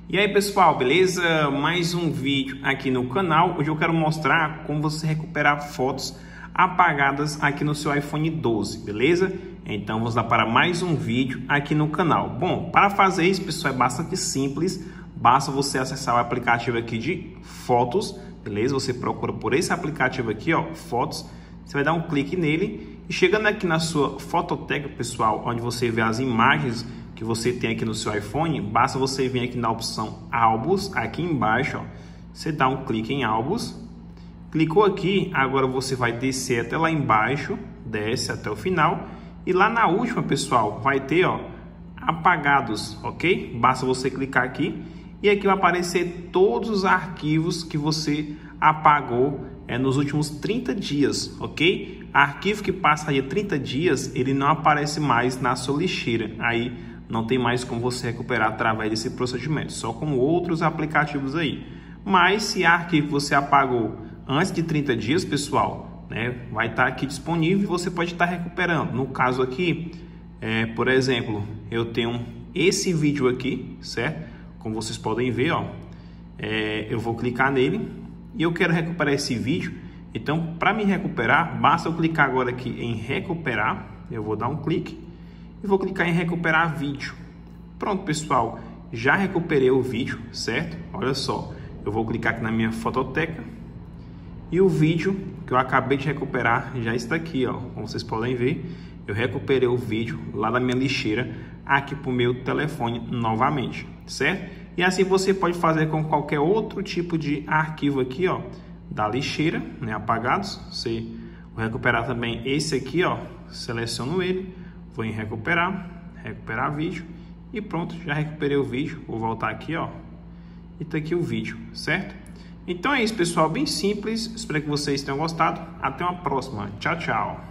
E aí pessoal, beleza? Mais um vídeo aqui no canal. Hoje eu quero mostrar como você recuperar fotos apagadas aqui no seu iPhone 12, beleza? Então vamos lá para mais um vídeo aqui no canal. Bom, para fazer isso, pessoal, é bastante simples. Basta você acessar o aplicativo aqui de fotos, beleza? Você procura por esse aplicativo aqui, ó, fotos. Você vai dar um clique nele e chegando aqui na sua fototeca, pessoal, onde você vê as imagens que você tem aqui no seu iPhone, basta você vir aqui na opção álbuns, aqui embaixo, ó, você dá um clique em álbuns, clicou aqui, agora você vai descer até lá embaixo, desce até o final e lá na última, pessoal, vai ter, ó, apagados, ok? Basta você clicar aqui e aqui vai aparecer todos os arquivos que você apagou nos últimos 30 dias, ok? Arquivo que passaria 30 dias, ele não aparece mais na sua lixeira, aí não tem mais como você recuperar através desse procedimento, só com outros aplicativos aí. Mas se arquivo você apagou antes de 30 dias, pessoal, né, vai estar aqui disponível e você pode estar recuperando. No caso aqui, por exemplo, eu tenho esse vídeo aqui, certo? Como vocês podem ver, ó, eu vou clicar nele e eu quero recuperar esse vídeo. Então, para me recuperar, basta eu clicar agora aqui em recuperar. Eu vou dar um clique e vou clicar em recuperar vídeo. Pronto, pessoal, já recuperei o vídeo, certo? Olha só, eu vou clicar aqui na minha fototeca e o vídeo que eu acabei de recuperar já está aqui, ó. Como vocês podem ver, eu recuperei o vídeo lá da minha lixeira aqui para o meu telefone novamente, certo? E assim você pode fazer com qualquer outro tipo de arquivo aqui, ó, da lixeira, né, apagados. Você vai recuperar também esse aqui, ó, seleciono ele, vou em recuperar vídeo e pronto, já recuperei o vídeo. Vou voltar aqui, ó, e tá aqui o vídeo, certo? Então é isso, pessoal, bem simples. Espero que vocês tenham gostado. Até uma próxima. Tchau, tchau.